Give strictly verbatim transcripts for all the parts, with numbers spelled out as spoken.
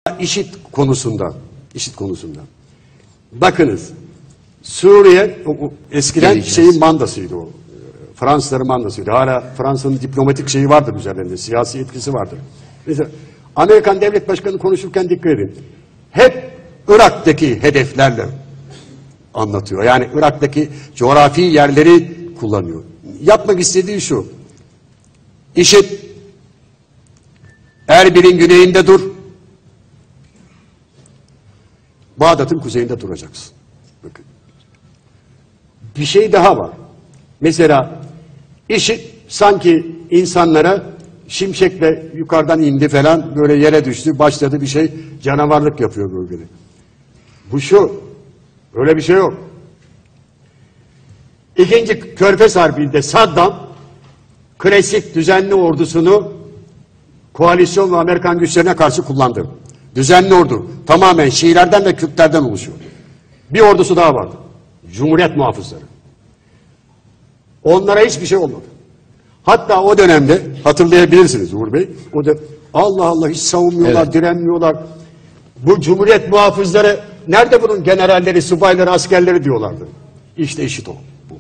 İŞİD konusunda, İŞİD konusunda. Bakınız, Suriye o, o, eskiden Geleceğiz. şeyin mandasıydı o. Fransızların mandasıydı. Hala Fransa'nın diplomatik şeyi vardır üzerlerinde, siyasi etkisi vardır. Mesela Amerikan Devlet Başkanı konuşurken dikkat edin. Hep Irak'taki hedeflerle anlatıyor. Yani Irak'taki coğrafi yerleri kullanıyor. Yapmak istediği şu. İŞİD Erbil'in güneyinde dur. Bağdat'ın kuzeyinde duracaksın. Bakın. Bir şey daha var. Mesela İŞİD sanki insanlara şimşekle yukarıdan indi falan, böyle yere düştü, başladı bir şey, canavarlık yapıyor bölgede. Bu şu, öyle bir şey yok. İkinci Körfez Harbi'nde Saddam klasik düzenli ordusunu koalisyon ve Amerikan güçlerine karşı kullandı. Düzenli ordu tamamen Şiilerden ve Kürtlerden oluşuyor. Bir ordusu daha vardı. Cumhuriyet muhafızları. Onlara hiçbir şey olmadı. Hatta o dönemde hatırlayabilirsiniz Uğur Bey. O da Allah Allah hiç savunmuyorlar, evet. direnmiyorlar. Bu Cumhuriyet muhafızları nerede bunun generalleri, subayları, askerleri diyorlardı. İşte İŞİD o. Bu.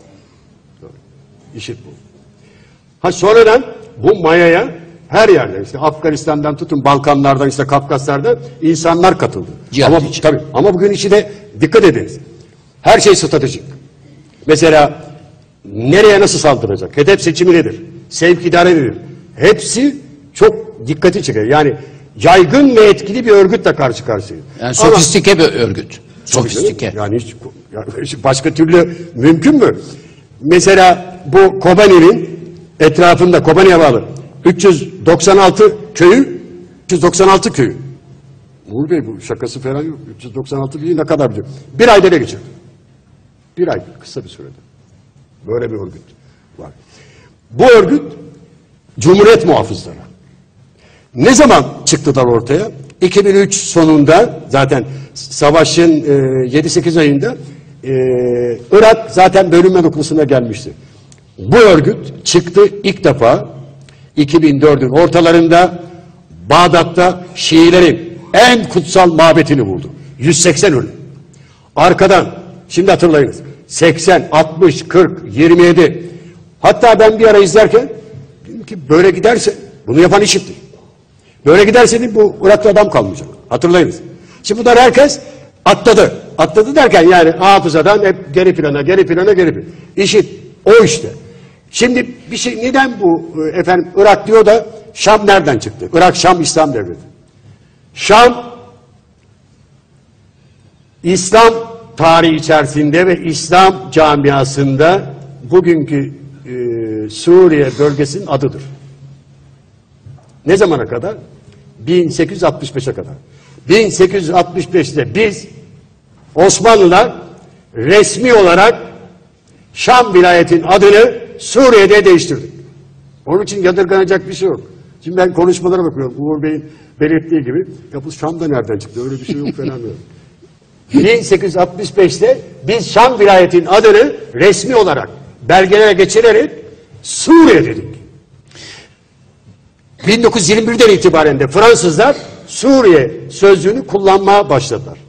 İŞİD bu. Ha sonradan bu mayaya her yerde işte Afganistan'dan tutun Balkanlardan işte Kafkaslar'da insanlar katıldı. Cihat ama tabii ama bugün içi de dikkat ediniz. Her şey stratejik. Mesela nereye nasıl saldıracak? Hedef seçimi nedir? Sevk idare nedir? Hepsi çok dikkati çekiyor. Yani yaygın ve etkili bir örgütle karşı karşıya. Yani sofistike ama, bir örgüt. Sofistike. Yani hiç, yani başka türlü mümkün mü? Mesela bu Kobani'nin etrafında, Kobani'ye bağlı üç yüz doksan altı köyü, üç yüz doksan altı köyü. Uğur Bey bu şakası falan yok. üç yüz doksan altı köyü ne kadar biliyor? Bir ayda ne geçirdi? Bir ay, kısa bir sürede. Böyle bir örgüt var. Bu örgüt Cumhuriyet muhafızları. Ne zaman çıktılar ortaya? iki bin üç sonunda zaten savaşın e, yedi sekiz ayında e, Irak zaten bölünme noktasına gelmişti. Bu örgüt çıktı ilk defa iki bin dördün ortalarında Bağdat'ta Şiilerin en kutsal mabetini vurdu. yüz seksen ölü. Arkadan şimdi hatırlayınız. seksen, altmış, kırk, yirmi yedi. Hatta ben bir ara izlerken dedim ki böyle giderse bunu yapan İŞİD'dir. Böyle giderse dedim, bu Irak'ta adam kalmayacak. Hatırlayınız. Şimdi bunlar herkes atladı. Atladı derken yani hafızadan hep geri plana, geri plana, geri plana. İŞİD o işte. Şimdi bir şey neden bu efendim Irak diyor da Şam nereden çıktı? Irak Şam İslam Devleti. Şam İslam tarihi içerisinde ve İslam camiasında bugünkü e, Suriye bölgesinin adıdır. Ne zamana kadar? bin sekiz yüz altmış beşe kadar. bin sekiz yüz altmış beşte biz Osmanlılar resmi olarak Şam vilayetin adını Suriye'de değiştirdik. Onun için yadırganacak bir şey yok. Şimdi ben konuşmalara bakıyorum. Uğur Bey'in belirttiği gibi ya bu Şam'da nereden çıktı? Öyle bir şey yok falan diyor. bin sekiz yüz altmış beşte biz Şam vilayetin adını resmi olarak belgelere geçirerek Suriye dedik. bin dokuz yüz yirmi birden itibaren de Fransızlar Suriye sözcüğünü kullanmaya başladılar.